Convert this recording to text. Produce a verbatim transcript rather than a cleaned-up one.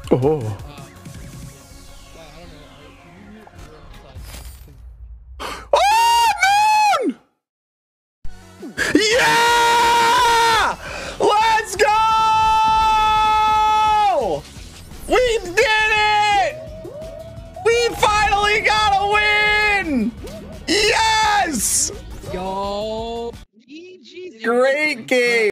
Oh. Oh, moon! Yeah! Let's go! We did it! We finally got a win! Yes! Yo, G G's. Great game.